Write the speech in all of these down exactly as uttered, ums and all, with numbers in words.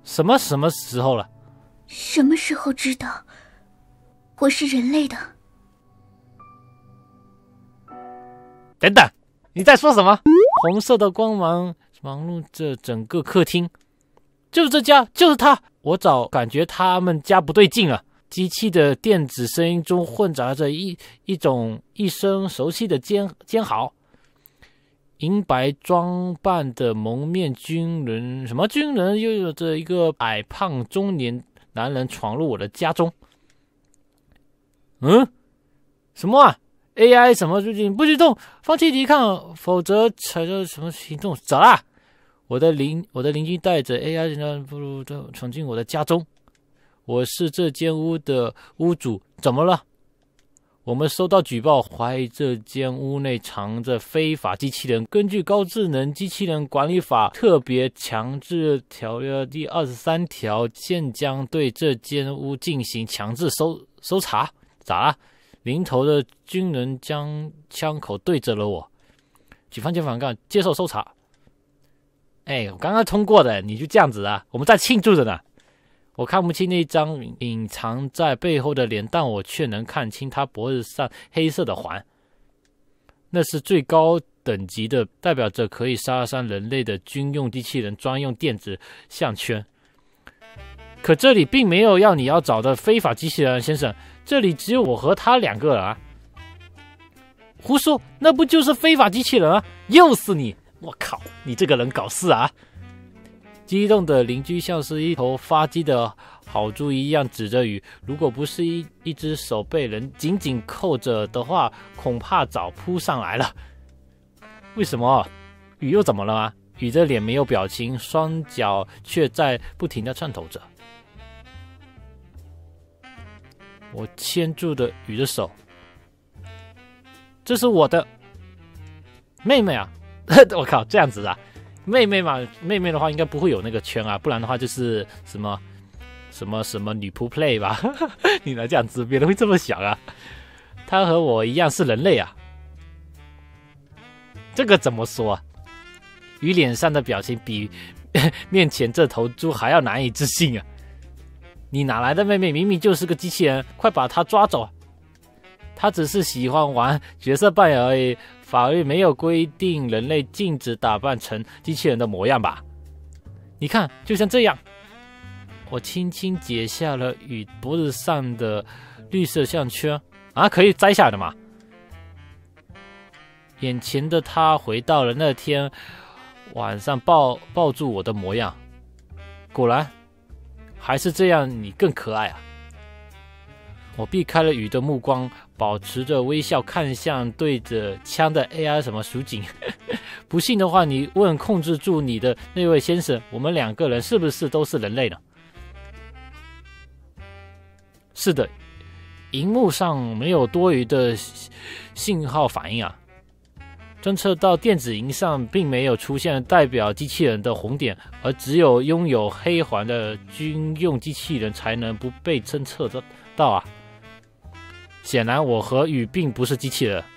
什么什么时候了？ 什么时候知道我是人类的？ 等等，你在说什么？红色的光芒忙碌着整个客厅。就是这家，就是他。我早感觉他们家不对劲了。机器的电子声音中混杂着一一种一身熟悉的尖尖嚎。银白装扮的蒙面军人，什么军人？又有着一个矮胖中年男人闯入我的家中。嗯？什么啊 ？A I 什么最近不许动，放弃抵抗，否则采取什么行动？走啦！我的邻我的邻居带着 A I 人不如的闯进我的家中。我是这间屋的屋主，怎么了？我们收到举报，怀疑这间屋内藏着非法机器人。根据高智能机器人管理法特别强制条约第二十三条，现将对这间屋进行强制搜搜查。咋啦？领头的军人将枪口对着了我。举方检反告，接受搜查。哎，我刚刚通过的，你就这样子啊？我们在庆祝着呢。我看不清那张隐藏在背后的脸，但我却能看清他脖子上黑色的环。那是最高等级的，代表着可以杀伤人类的军用机器人专用电子项圈。可这里并没有要你要找的非法机器人，先生，这里只有我和他两个人啊。胡说，那不就是非法机器人啊？又是你！我靠，你这个人搞事啊！激动的邻居像是一头发鸡的好猪一样指着雨，如果不是一一只手被人紧紧扣着的话，恐怕早扑上来了。为什么？雨又怎么了吗？雨的脸没有表情，双脚却在不停地颤抖着。我牵住了雨的手，这是我的妹妹啊！我靠，这样子啊！妹妹嘛，妹妹的话应该不会有那个圈啊，不然的话就是什么什么什么女仆 play 吧？你来这样子，别人会这么想啊。她和我一样是人类啊，这个怎么说啊？鱼脸上的表情比面前这头猪还要难以置信啊！你哪来的妹妹？明明就是个机器人，快把她抓走！她只是喜欢玩角色扮演而已。法律没有规定人类禁止打扮成机器人的模样吧？你看，就像这样。我轻轻解下了雨脖子上的绿色项圈啊，可以摘下来的吗？眼前的他回到了那天晚上抱抱住我的模样，果然还是这样，你更可爱啊！我避开了雨的目光，保持着微笑看向对着枪的 A I 什么属警。不信的话，你问控制住你的那位先生，我们两个人是不是都是人类呢？是的，荧幕上没有多余的信号反应啊。侦测到电子荧上并没有出现代表机器人的红点，而只有拥有黑环的军用机器人才能不被侦测到啊。显然我和雨并不是机器人。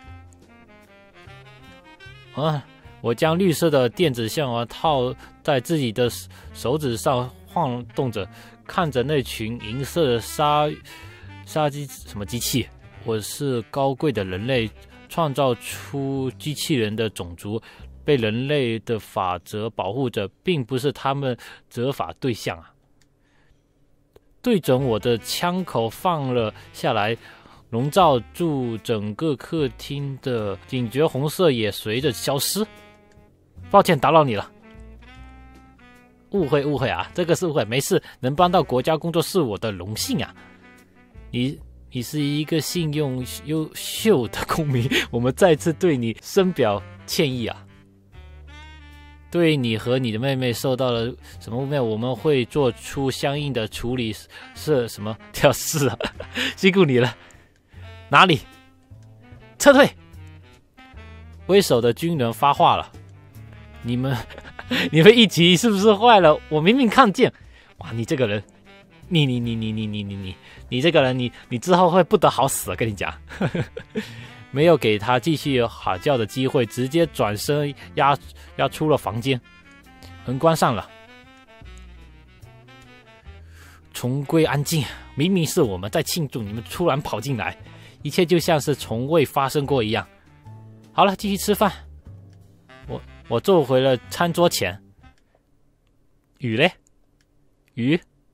啊！我将绿色的电子项环套在自己的手指上晃动着，看着那群银色的杀杀机什么机器。我是高贵的人类，创造出机器人的种族，被人类的法则保护着，并不是他们责罚对象啊！对准我的枪口放了下来，笼罩住整个客厅的警觉红色也随着消失。抱歉打扰你了。误会误会啊，这个是误会，没事，能帮到国家工作是我的荣幸啊。你你是一个信用优秀的公民，我们再次对你深表歉意啊。对你和你的妹妹受到了什么误会，我们会做出相应的处理。是什么调试啊？辛苦你了。哪里？撤退！为首的军人发话了。你们你们一起是不是坏了？我明明看见。哇，你这个人，你你你你你你你你你这个人，你你之后会不得好死啊！跟你讲。没有给他继续喊叫的机会，直接转身压压出了房间，门关上了。 重归安静。明明是我们在庆祝，你们突然跑进来，一切就像是从未发生过一样。好了，继续吃饭。我我坐回了餐桌前。雨嘞？雨？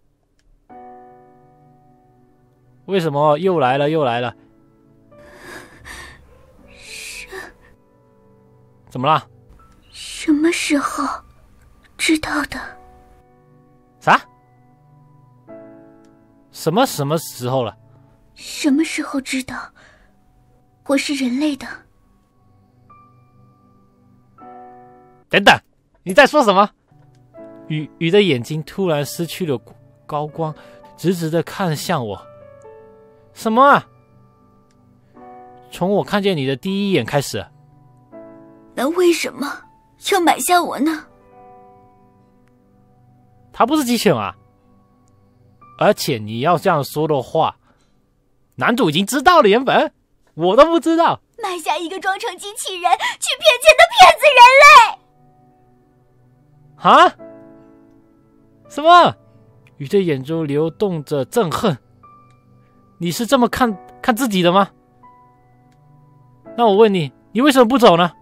为什么又来了又来了？ 什怎么了？ 什么时候知道的？ 啥？什么什么时候了？ 什么时候知道我是人类的？ 等等，你在说什么？雨雨的眼睛突然失去了高光，直直的看向我。什么啊？从我看见你的第一眼开始。 那为什么要买下我呢？ 他不是机器人啊！而且你要这样说的话，男主已经知道了，原本我都不知道。 买下一个装成机器人去骗钱的骗子人类！ 啊？什么？雨的眼中流动着憎恨。你是这么看看自己的吗？那我问你，你为什么不走呢？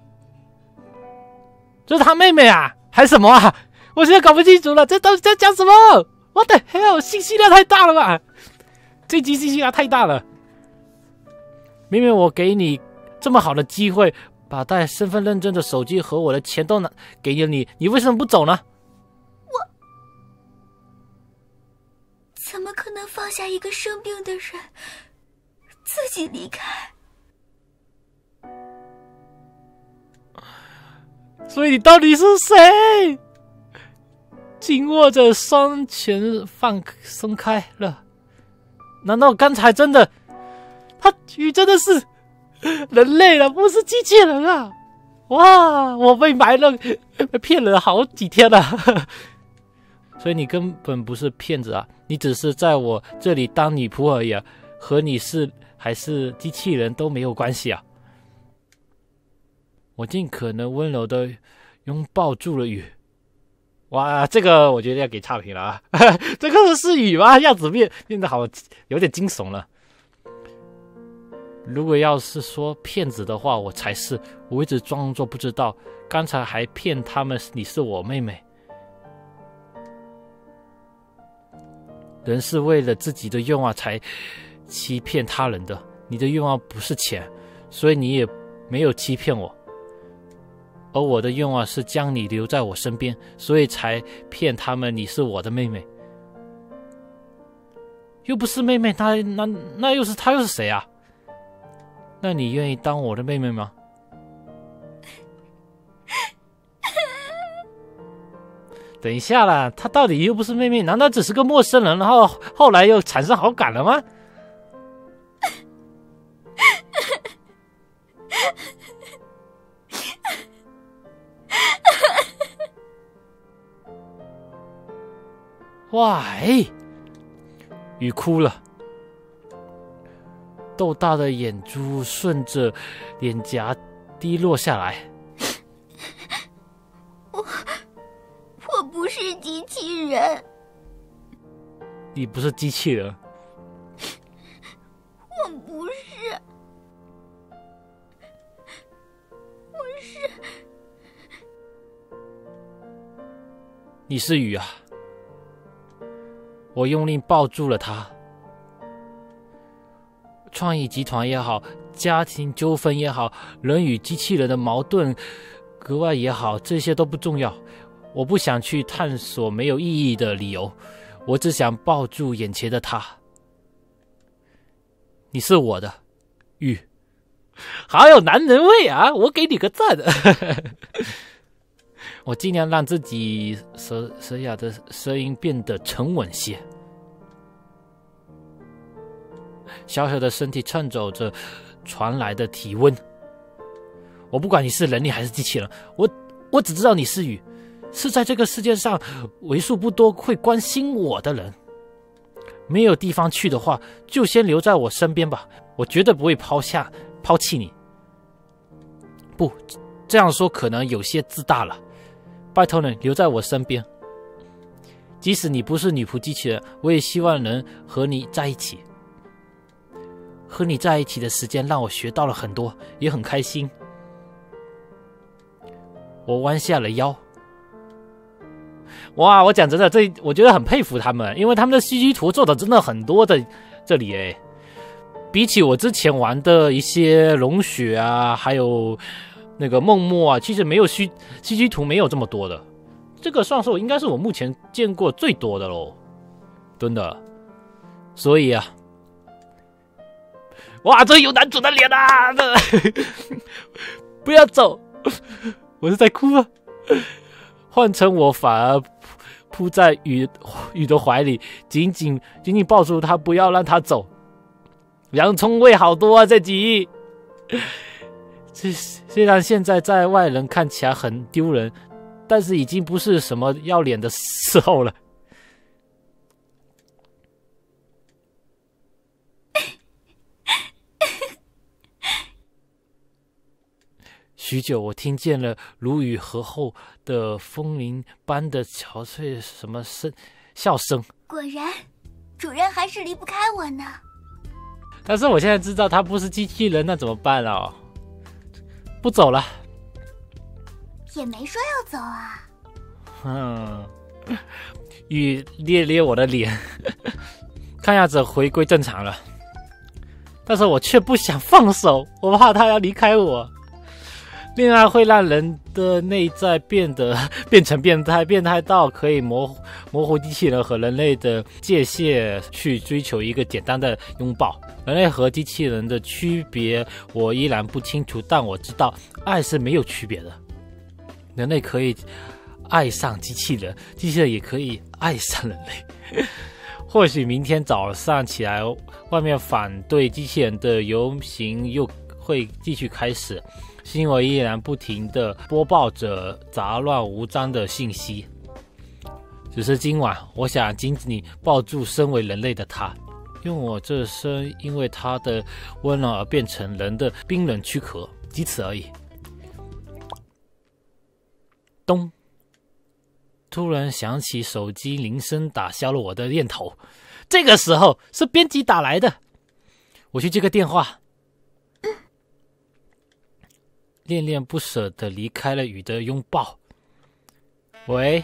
这是他妹妹啊，还是什么啊？我现在搞不清楚了，这到底在讲什么？我的 hell， 信息量太大了吧？这集信息量太大了。明明我给你这么好的机会，把带身份认证的手机和我的钱都拿给了你，你为什么不走呢？ 我怎么可能放下一个生病的人自己离开？ 所以你到底是谁？紧握着双拳放松开了。难道刚才真的，他雨真的是人类了，不是机器人啊？哇，我被埋了，被骗了好几天了。所以你根本不是骗子啊，你只是在我这里当女仆而已啊，和你是还是机器人都没有关系啊。我尽可能温柔的拥抱住了雨。哇，这个我觉得要给差评了啊！这个是雨吗？样子变变得好有点惊悚了。如果要是说骗子的话，我才是。我一直装作不知道，刚才还骗他们你是我妹妹。人是为了自己的愿望才欺骗他人的，你的愿望不是钱，所以你也没有欺骗我。而我的愿望是将你留在我身边，所以才骗他们你是我的妹妹。又不是妹妹，那那那又是她又是谁啊？那你愿意当我的妹妹吗？等一下啦，她到底又不是妹妹，难道只是个陌生人，然后后来又产生好感了吗？哇，哎，雨哭了，豆大的眼珠顺着脸颊滴落下来。 我我不是机器人。 你不是机器人。 我不是。我是。 你是雨啊。我用力抱住了他。创意集团也好，家庭纠纷也好，人与机器人的矛盾格外也好，这些都不重要。我不想去探索没有意义的理由，我只想抱住眼前的他。你是我的，雨，好有男人味啊！我给你个赞。我尽量让自己嘶嘶哑的声音变得沉稳些。小小的身体颤抖着传来的体温。我不管你是人类还是机器人，我我只知道你是雨，是在这个世界上为数不多会关心我的人。没有地方去的话，就先留在我身边吧，我绝对不会抛下抛弃你。不，这样说可能有些自大了。拜托你留在我身边。 即使你不是女仆机器人，我也希望能和你在一起。和你在一起的时间让我学到了很多，也很开心。我弯下了腰。哇，我讲真的，这我觉得很佩服他们，因为他们的 C G 图做的真的很多的这里诶。比起我之前玩的一些龙雪啊，还有那个梦墨啊，其实没有 C G 图没有这么多的。这个算是我应该是我目前见过最多的咯，真的。所以啊，哇，这有男主的脸啊！不要走，我是在哭啊。换成我反而扑在雨雨的怀里，紧紧紧紧抱住他，不要让他走。洋葱味好多啊，这集。虽然现在在外人看起来很丢人，但是已经不是什么要脸的时候了。许久，我听见了如雨河后的风铃般的憔悴什么声笑声。 果然，主人还是离不开我呢。 但是我现在知道他不是机器人，那怎么办啊？不走了。 也没说要走啊。 嗯，雨捏捏我的脸，看样子回归正常了。但是我却不想放手，我怕他要离开我。恋爱会让人的内在变得变成变态，变态到可以模糊模糊机器人和人类的界限，去追求一个简单的拥抱。人类和机器人的区别我依然不清楚，但我知道爱是没有区别的。人类可以爱上机器人，机器人也可以爱上人类。或许明天早上起来，外面反对机器人的游行又会继续开始。新闻依然不停地播报着杂乱无章的信息，只是今晚我想紧紧抱住身为人类的他，用我这身因为他的温暖而变成人的冰冷躯壳，仅此而已。咚！突然响起手机铃声，打消了我的念头。这个时候是编辑打来的，我去接个电话。恋恋不舍地离开了雨的拥抱。喂，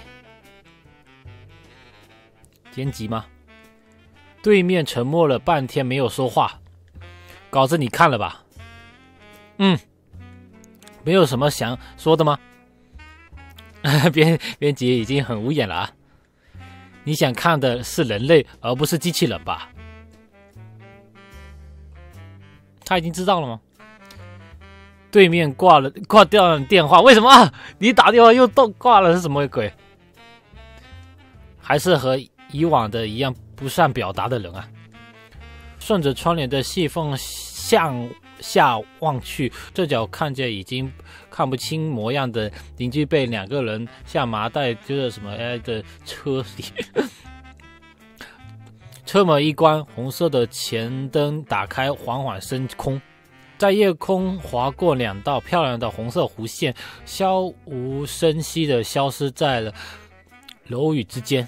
编辑吗？对面沉默了半天没有说话。稿子你看了吧？嗯，没有什么想说的吗？编编辑已经很无言了啊。你想看的是人类而不是机器人吧？他已经知道了吗？对面挂了挂掉了电话，为什么啊？你打电话又挂了是什么鬼？还是和以往的一样不善表达的人啊。顺着窗帘的细缝向下望去，这脚看见已经看不清模样的邻居被两个人像麻袋丢在什么 A I 的车里。车门一关，红色的前灯打开，缓缓升空，在夜空划过两道漂亮的红色弧线，悄无声息地消失在了楼宇之间。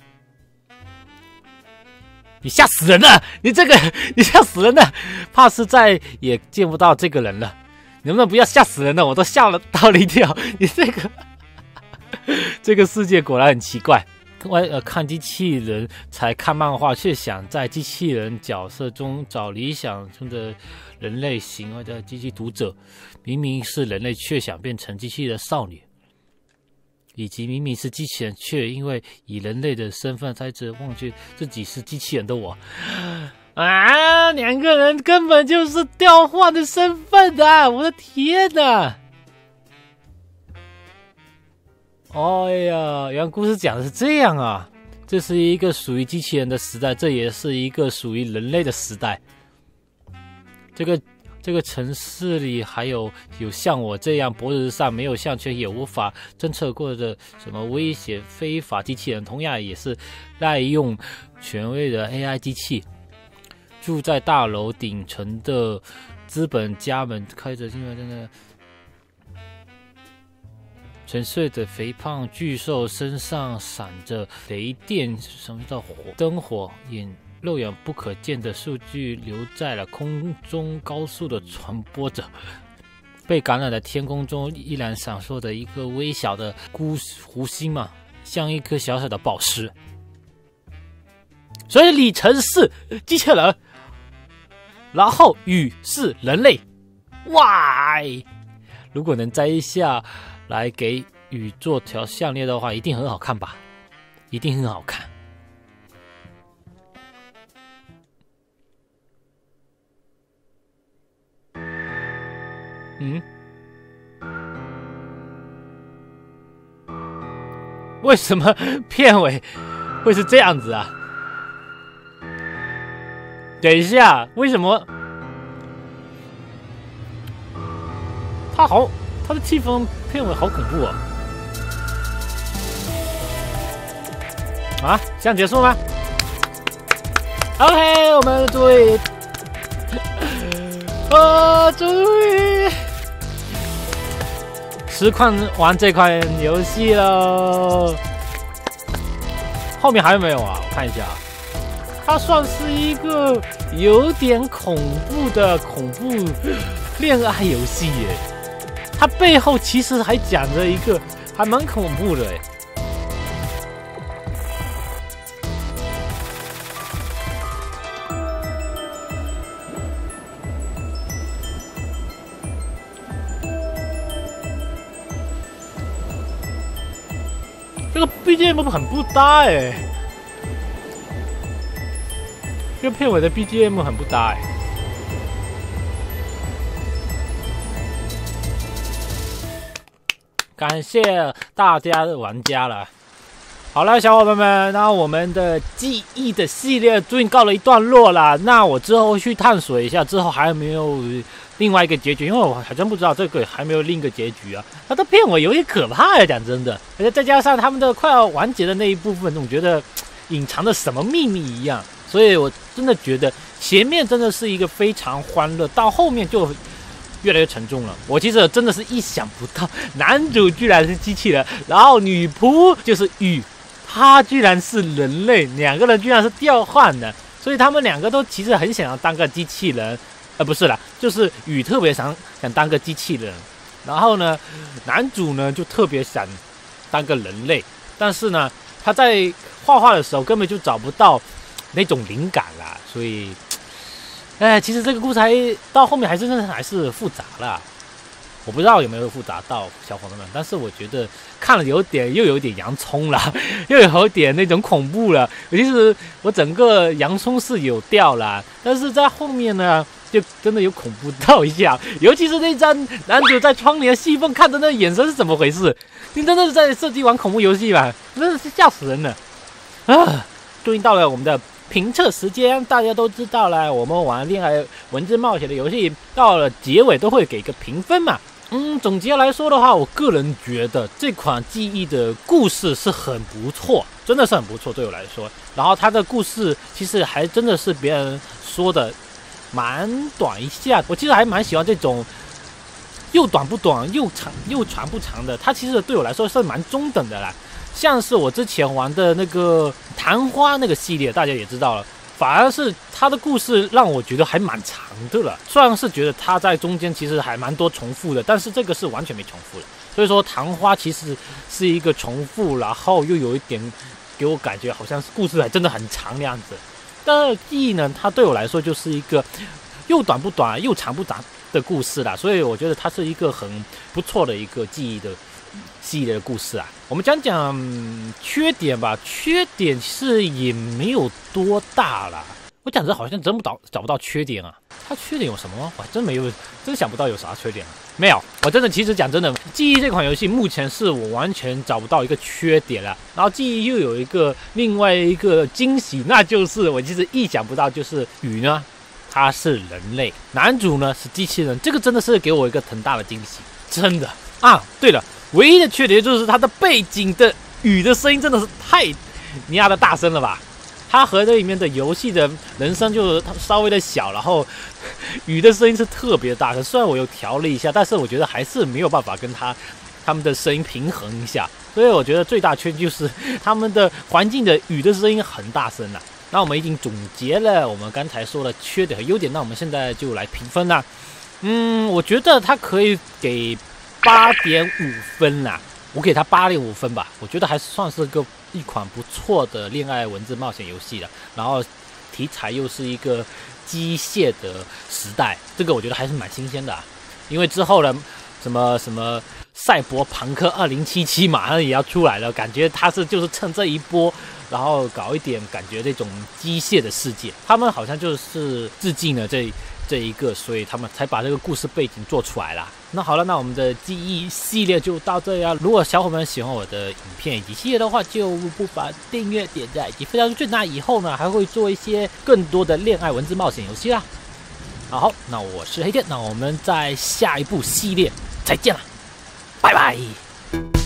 你吓死人了！你这个，你吓死人了！怕是再也见不到这个人了。能不能不要吓死人了？我都吓了到了一跳。你这个，这个世界果然很奇怪。呃，看机器人才看漫画，却想在机器人角色中找理想中的人类行为的机器读者，明明是人类，却想变成机器的少女。以及明明是机器人，却因为以人类的身份才只忘记自己是机器人的我啊！两个人根本就是调换的身份啊！我的天哪！哎呀，原来故事讲的是这样啊！这是一个属于机器人的时代，这也是一个属于人类的时代。这个。这个城市里还有有像我这样脖子上没有项圈也无法侦测过的什么威胁非法机器人，同样也是滥用权威的 A I 机器。住在大楼顶层的资本家们开着因为真的沉睡的肥胖巨兽身上闪着雷电，什么叫火灯火，眼肉眼不可见的数据留在了空中高速的传播着。被感染的天空中依然闪烁着一个微小的孤弧星嘛，像一颗小小的宝石。所以里程是机器人，然后雨是人类。哇！如果能摘下来给雨做条项链的话，一定很好看吧？一定很好看。嗯？为什么片尾会是这样子啊？等一下，为什么？他好，他的气氛片尾好恐怖哦！啊，这样结束吗 ？OK， 我们终于，啊，终于实况玩这款游戏了。后面还有没有啊？我看一下，它算是一个有点恐怖的恐怖恋爱游戏耶。它背后其实还讲着一个还蛮恐怖的耶。这个 B G M 很不搭哎，这个片尾的 B G M 很不搭哎。感谢大家的玩家了。好了，小伙伴们，那我们的记忆的系列终于告了一段落了。那我之后去探索一下，之后还有没有另外一个结局？因为我好像不知道这个还没有另一个结局啊。它的片尾有点可怕呀，讲真的，而且再加上他们的快要完结的那一部分，我觉得隐藏着什么秘密一样。所以我真的觉得前面真的是一个非常欢乐，到后面就越来越沉重了。我其实真的是意想不到，男主居然是机器人，然后女仆就是雨，她居然是人类，两个人居然是调换的，所以他们两个都其实很想要当个机器人，呃，不是啦，就是雨特别想想当个机器人，然后呢，男主呢就特别想当个人类，但是呢，他在画画的时候根本就找不到那种灵感啦，所以。哎，其实这个故事还到后面还是真的还是复杂啦，我不知道有没有复杂到小伙伴们，但是我觉得看了有点又有点洋葱啦，又有点那种恐怖了。其实我整个洋葱是有掉啦，但是在后面呢，就真的有恐怖到一下，尤其是那张男主在窗帘细缝看着那眼神是怎么回事？你真的是在设计玩恐怖游戏吧？真的是吓死人了啊！终于到了我们的评测时间，大家都知道了，我们玩恋爱文字冒险的游戏，到了结尾都会给个评分嘛。嗯，总结来说的话，我个人觉得这款记忆的故事是很不错，真的是很不错，对我来说。然后它的故事其实还真的是别人说的蛮短一下，我其实还蛮喜欢这种又短不短又长又长不长的，它其实对我来说是蛮中等的啦。像是我之前玩的那个昙花那个系列，大家也知道了，反而是它的故事让我觉得还蛮长的了。虽然是觉得它在中间其实还蛮多重复的，但是这个是完全没重复的。所以说昙花其实是一个重复，然后又有一点给我感觉好像是故事还真的很长的样子。但是记忆呢，它对我来说就是一个又短不短又长不长的故事啦，所以我觉得它是一个很不错的一个记忆的系列的故事啊。我们讲讲缺点吧，缺点是也没有多大啦。我讲这好像真不到找不到缺点啊。它缺点有什么吗？我真没有，真想不到有啥缺点啊。没有，我真的其实讲真的，记忆这款游戏目前是我完全找不到一个缺点了。然后记忆又有一个另外一个惊喜，那就是我其实意想不到，就是雨呢，他是人类，男主呢是机器人，这个真的是给我一个很大的惊喜，真的啊。对了。唯一的缺点就是它的背景的雨的声音真的是太尼亚的大声了吧？它和这里面的游戏的人声就稍微的小，然后雨的声音是特别大。虽然我有调了一下，但是我觉得还是没有办法跟它他们的声音平衡一下。所以我觉得最大缺点就是他们的环境的雨的声音很大声啦。那我们已经总结了我们刚才说的缺点和优点，那我们现在就来评分啦。嗯，我觉得它可以给八点五分啦，我给它八点五分吧。我觉得还算是个一款不错的恋爱文字冒险游戏了。然后题材又是一个机械的时代，这个我觉得还是蛮新鲜的、啊。因为之后呢，什么什么赛博朋克二零七七马上也要出来了，感觉它是就是趁这一波，然后搞一点感觉这种机械的世界。他们好像就是致敬了这。这一个，所以他们才把这个故事背景做出来啦。那好了，那我们的记忆系列就到这样。如果小伙伴们喜欢我的影片以及系列的话，就不妨订阅、点赞以及分享出去。那以后呢，还会做一些更多的恋爱文字冒险游戏啦。好，那我是黑天，那我们在下一部系列再见了，拜拜。